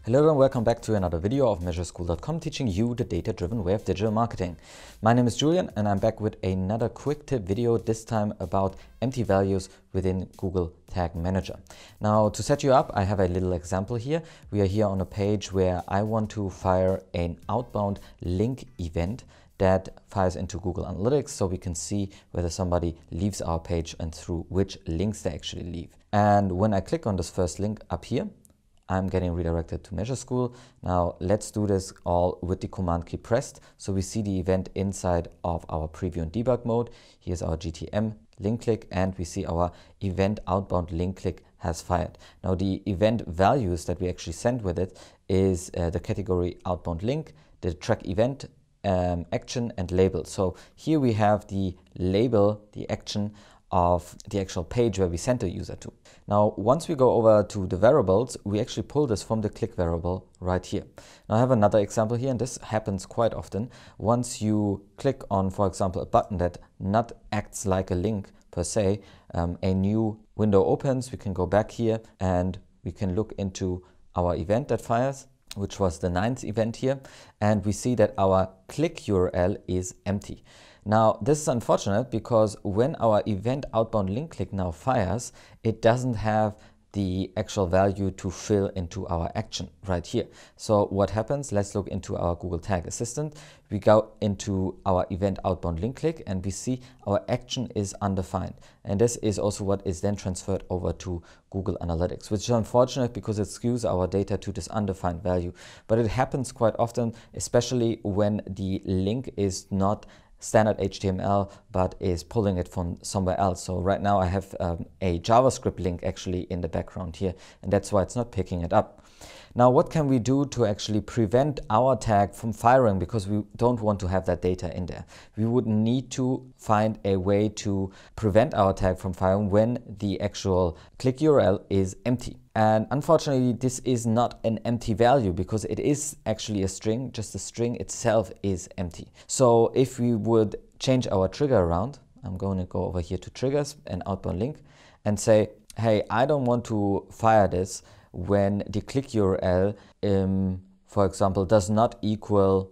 Hello and welcome back to another video of MeasureSchool.com teaching you the data-driven way of digital marketing. My name is Julian and I'm back with another quick tip video, this time about empty values within Google Tag Manager. Now to set you up, I have a little example here. We are here on a page where I want to fire an outbound link event that fires into Google Analytics so we can see whether somebody leaves our page and through which links they actually leave. And when I click on this first link up here, I'm getting redirected to Measure School. Now let's do this all with the command key pressed. So we see the event inside of our preview and debug mode. Here's our GTM link click and we see our event outbound link click has fired. Now the event values that we actually send with it is the category outbound link, the track event, action and label. So here we have the label, the action of the actual page where we sent the user to. Now, once we go over to the variables, we actually pull this from the click variable right here. Now, I have another example here, and this happens quite often. Once you click on, for example, a button that not acts like a link per se, a new window opens. We can go back here and we can look into our event that fires, which was the 9th event here, and we see that our click URL is empty. Now, this is unfortunate because when our event outbound link click now fires, it doesn't have the actual value to fill into our action right here. So what happens? Let's look into our Google Tag Assistant. We go into our event outbound link click and we see our action is undefined. And this is also what is then transferred over to Google Analytics, which is unfortunate because it skews our data to this undefined value. But it happens quite often, especially when the link is not standard HTML, but is pulling it from somewhere else. So right now I have a JavaScript link actually in the background here, and that's why it's not picking it up. Now, what can we do to actually prevent our tag from firing because we don't want to have that data in there? We would need to find a way to prevent our tag from firing when the actual click URL is empty. And unfortunately, this is not an empty value because it is actually a string, just the string itself is empty. So if we would change our trigger around, I'm going to go over here to triggers and outbound link and say, hey, I don't want to fire this when the click URL, for example, does not equal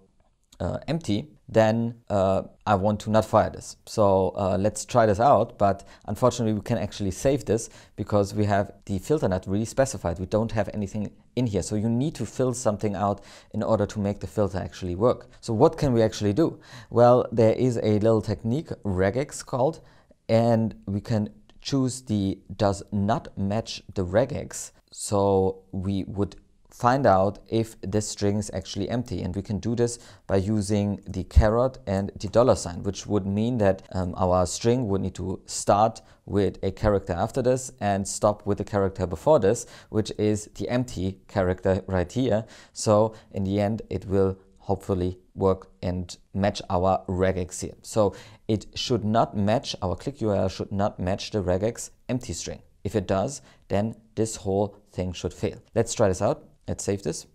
empty, then I want to not fire this. So let's try this out, but unfortunately we can actually save this because we have the filter not really specified. We don't have anything in here. So you need to fill something out in order to make the filter actually work. So what can we actually do? Well, there is a little technique, Regex called, and we can choose the does not match the regex. So we would find out if this string is actually empty, and we can do this by using the caret and the $sign, which would mean that our string would need to start with a character after this and stop with the character before this, which is the empty character right here. So in the end it will hopefully work and match our regex here. So it should not match, our click URL should not match the regex empty string. If it does, then this whole thing should fail. Let's try this out. Let's save this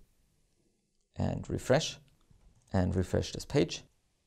and refresh this page.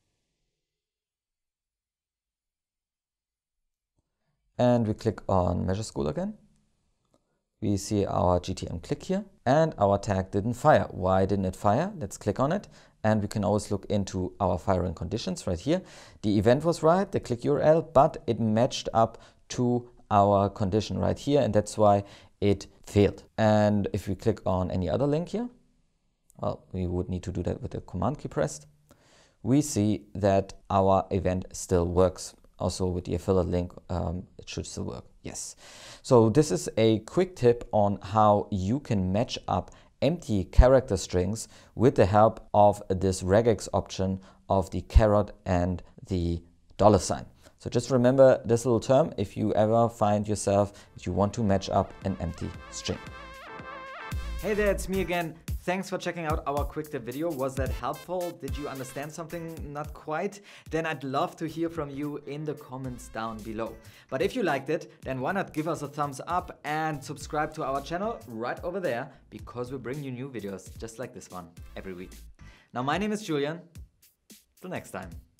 And we click on Measure School again. We see our GTM click here and our tag didn't fire. Why didn't it fire? Let's click on it and we can always look into our firing conditions right here. The event was right, the click URL, but it matched up to our condition right here, and that's why it failed. And if we click on any other link here, well, we would need to do that with the command key pressed. We see that our event still works. Also with the affiliate link, it should still work. Yes. So this is a quick tip on how you can match up empty character strings with the help of this regex option of the caret and the $sign. So just remember this little term if you ever find yourself that you want to match up an empty string. Hey there, it's me again. Thanks for checking out our quick tip video. Was that helpful? Did you understand something not quite? Then I'd love to hear from you in the comments down below. But if you liked it, then why not give us a thumbs up and subscribe to our channel right over there, because we bring you new videos just like this one every week. Now, my name is Julian. Till next time.